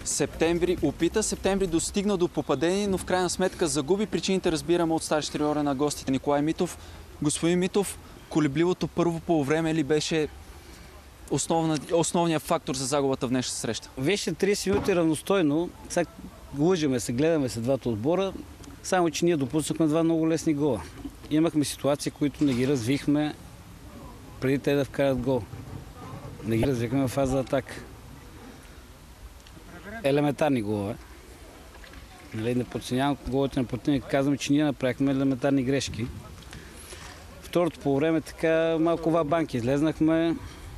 Септември достигна до попадение, но в крайна сметка загуби. Причините разбираме от старши треньора на гостите Николай Митов. Господин Митов, колебливото първо полувреме ли беше основният фактор за загубата в днешната среща? Беше 30 минути равностойно. Сега лъжеме се, гледаме се двата отбора, само че ние допуснахме два много лесни гола. Имахме ситуации, които не ги развихме преди те да вкарат гол. Не ги развихме в фаза атака. Елементарни голове. Не подценявам головете на противника, казвам, че ние направихме елементарни грешки. Второто по време така малко ва-банки излезнахме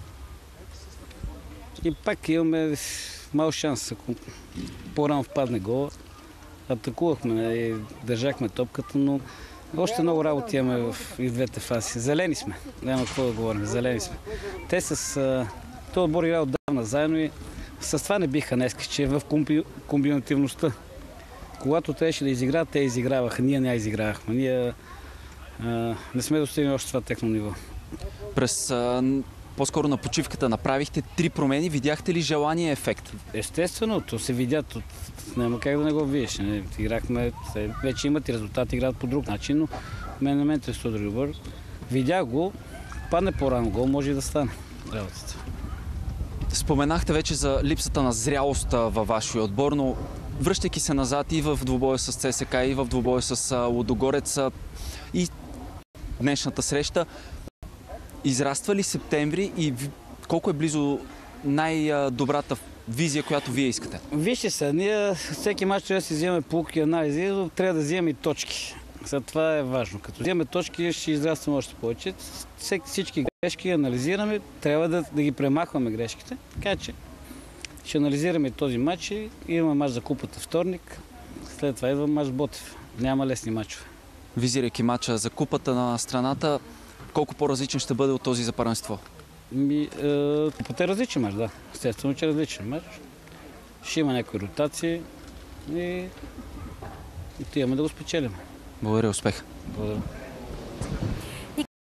и пак имаме мал шанс, ако по-рано впадне гола. Атакувахме, държахме топката, но още много работа имаме и в двете фази. Зелени сме, няма какво да говорим, зелени сме. Те с този отбор игра отдавна заедно и с това не биха днес, че е в комбинативността. Когато трябваше да изиграят, те изиграваха, ние не изигравахме. Ние не сме достигнали още това техно ниво. През по-скоро на почивката направихте 3 промени. Видяхте ли желания ефект? Естествено, то се видят. Няма как да не го видиш. Играхме, вече имат и резултати, играят по друг начин, но мен не ме интересува други отбор. Видях го, падне по-рано гол, може и да стане работата. Споменахте вече за липсата на зрялост във вашия отбор, но връщайки се назад и в двубоя с ЦСКА, и в двубоя с Лудогорец и днешната среща, израства ли септември и колко е близо най-добрата визия, която вие искате? Вижте се, ние всеки мач трябва да си вземем поуки и анализи, но трябва да вземем и точки. За това е важно. Като вземем точки, ще израстваме още повече. Всички грешки анализираме, трябва да ги премахваме грешките. Така че ще анализираме този матч и имаме мач за купата вторник. След това идва мач Ботев. Няма лесни мачове. Визирайки мача за купата на страната, колко по-различен ще бъде от този за първенство? Купата е различен мач, да. Естествено, че е различен мач. Ще има някои ротации и отиваме да го спечелим. Благодаря, успех. Благодаря.